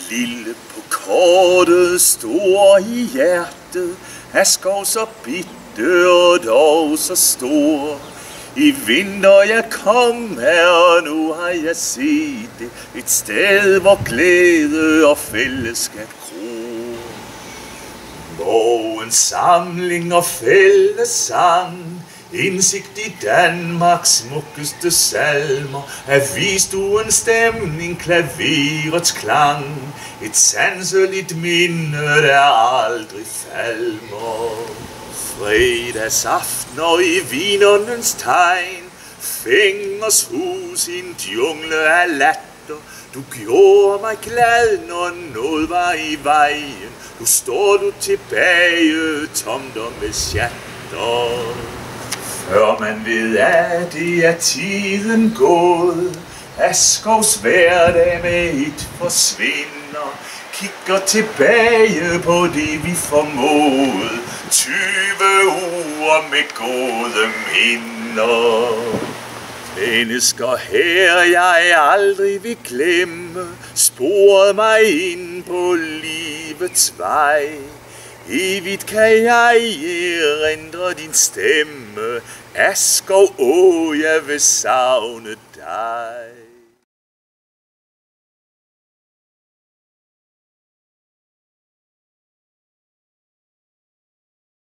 Lille på kortet, stor i hjertet, Askov så bitte og dog så stor. I vinter jeg kom her, og nu har jeg set det, et sted hvor glæde og fællesskab gror. Morgens samling og fællessang, indsigt i Danmarks smukkeste salmer, avisstuens stemning, klaverets klang, et sanseligt minde, der aldrig falmer. Fredagsaftener i vinernes tegn, fængers hus i en jungle af latter. Du gjorde mig glad, når noget var i vejen. Nu står du tilbage, tomt og med sjatter. Før man ved, at det er tiden gået, Askovs hverdag med et forsvinder, kigger tilbage på det vi formåede, 20 uger med gode minder. Mennesker her jeg aldrig vil glemme, sporede mig ind på livets vej. Evigt kan jeg erindre din stemme, Askov, jeg vil savne dig.